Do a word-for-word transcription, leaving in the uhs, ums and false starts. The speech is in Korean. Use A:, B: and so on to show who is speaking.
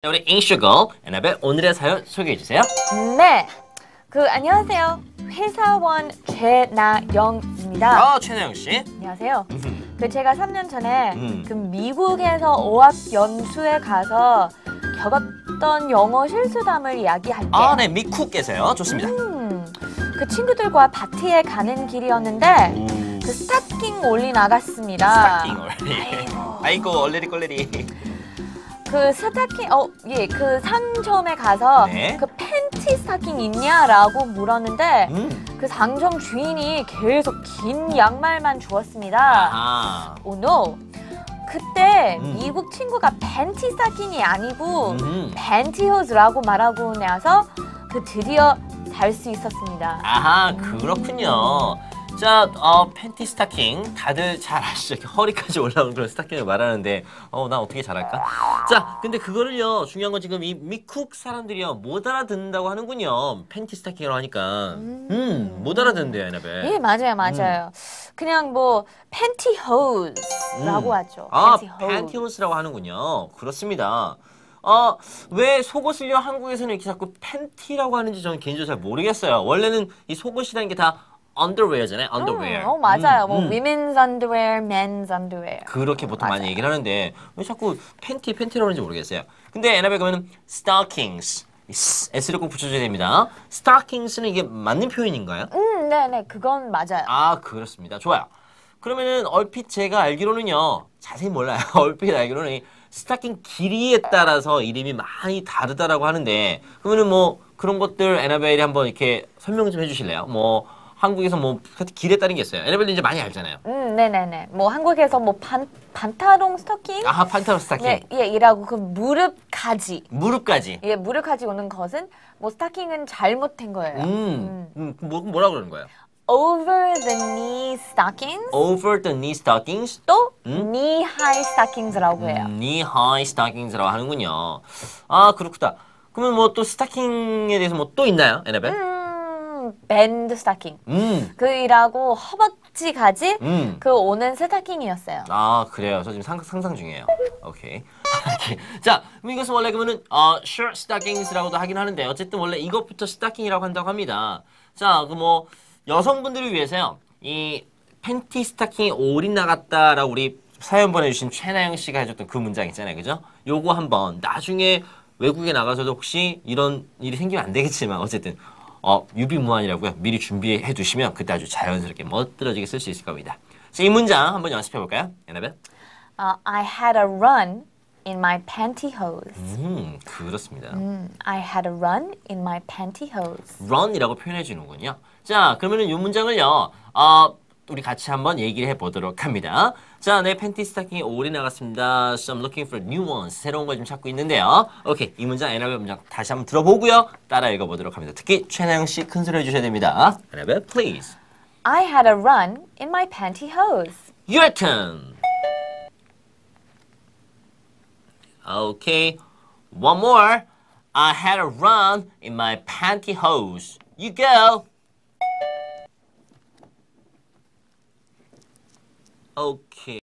A: 우리 잉슈걸 에나벨 오늘의 사연 소개해 주세요.
B: 네, 그 안녕하세요. 회사원 최나영입니다.
A: 아, 최나영 씨.
B: 안녕하세요.
A: 음.
B: 그 제가 삼 년 전에
A: 음.
B: 그 미국에서 어학 연수에 가서 겪었던 영어 실수담을 이야기할게요.
A: 아, 네, 미쿡에서요. 좋습니다.
B: 음, 그 친구들과 파티에 가는 길이었는데
A: 음.
B: 그 스타킹 올리 나갔습니다.
A: 스타킹 얼레리.
B: 아이고.
A: 아이고, 얼레리 꼴레리.
B: 그 스타킹, 어, 예, 그 상점에 가서
A: 네.
B: 그 팬티 스타킹 있냐라고 물었는데
A: 음.
B: 그 상점 주인이 계속 긴 양말만 주었습니다.
A: 아.
B: 오, 노. 그때
A: 음.
B: 미국 친구가 팬티 스타킹이 아니고
A: 음.
B: 팬티호즈라고 말하고 나서 그 드디어 살 수 있었습니다.
A: 아하, 그렇군요. 자, 어, 팬티 스타킹 다들 잘 아시죠? 이렇게 허리까지 올라오는 그런 스타킹을 말하는데 어, 나 어떻게 잘할까? 자, 근데 그거를요, 중요한 건 지금 이 미쿡 사람들이요 못 알아듣는다고 하는군요. 팬티 스타킹이라고 하니까. 음, 음, 못 알아듣는데요, 에나벨.
B: 예, 맞아요, 맞아요. 그냥 뭐 팬티호즈라고
A: 음.
B: 하죠.
A: 아,
B: 팬티호즈.
A: 팬티호스라고 하는군요. 그렇습니다. 어, 왜 속옷을요 한국에서는 이렇게 자꾸 팬티라고 하는지 저는 개인적으로 잘 모르겠어요. 원래는 이 속옷이라는 게 다 underwear잖아요. underwear.
B: 음, 어, 맞아요.
A: 음,
B: 뭐
A: 음.
B: women's underwear, men's underwear.
A: 그렇게 보통 많이
B: 맞아요.
A: 얘기를 하는데 왜 자꾸 팬티 팬티라고 하는지 모르겠어요. 근데 에나벨 그러면 stockings S를 꼭 붙여줘야 됩니다. stockings는 이게 맞는 표현인가요?
B: 음, 네네, 그건 맞아요.
A: 아, 그렇습니다. 좋아요. 그러면은 얼핏 제가 알기로는요. 자세히 몰라요. 얼핏 알기로는 이 스타킹 길이에 따라서 이름이 많이 다르다라고 하는데 그러면은 뭐 그런 것들 에나벨이 한번 이렇게 설명 좀 해주실래요? 뭐 한국에서 뭐 길에 따른 게 있어요. 에나벨도 이제 많이 알잖아요.
B: 음, 네네네. 뭐 한국에서 뭐 반, 반타롱 스토킹?
A: 아하, 판타로 스타킹.
B: 예, 예, 이라고 그 무릎까지.
A: 무릎까지.
B: 예, 무릎까지 오는 것은 뭐 스타킹은 잘못된 거예요.
A: 음, 음, 뭐, 뭐라 그러는 거예요?
B: Over the knee stockings
A: Over the knee stockings,
B: 또
A: 음?
B: knee high stockings라고 해요.
A: 음, knee high stockings라고 하는군요. 아, 그렇구나. 그러면 뭐 또 스타킹에 대해서 뭐 또 있나요, 에나벨?
B: 음, 밴드 스타킹.
A: 음,
B: 그이라고 허벅지까지
A: 음.
B: 그 오는 스타킹이었어요.
A: 아, 그래요. 저 지금 상, 상상 중이에요. 오케이. 자, 그럼 이것은 원래 그러면은 어, short stockings라고도 하긴 하는데 어쨌든 원래 이것부터 스타킹이라고 한다고 합니다. 자, 그 뭐 여성분들을 위해서요. 이 팬티 스타킹이 올인 나갔다라고 우리 사연 보내주신 최나영 씨가 해줬던 그 문장 있잖아요. 그죠? 요거 한번 나중에 외국에 나가서도 혹시 이런 일이 생기면 안 되겠지만 어쨌든 어, 유비무환이라고요. 미리 준비해 두시면 그때 아주 자연스럽게 멋들어지게 쓸 수 있을 겁니다. 자, 이 문장 한번 연습해 볼까요? 에나벨?
B: 어, I had a run in my pantyhose.
A: 음, 그렇습니다.
B: 음, I had a run in my pantyhose.
A: run이라고 표현해 주는군요. 자, 그러면은 이 문장을요. 어, 우리 같이 한번 얘기를 해 보도록 합니다. 자, 내 팬티 스타킹이 올이 나갔습니다. So I'm looking for new ones. 새로운 걸 좀 찾고 있는데요. 오케이, 이 문장 에나벨 문장 다시 한번 들어보고요. 따라 읽어보도록 합니다. 특히 최나영 씨 큰 소리 해주셔야 됩니다. 에나벨, please.
B: I had a run in my pantyhose.
A: Your turn. Okay, one more. I had a run in my pantyhose. You go. Okay.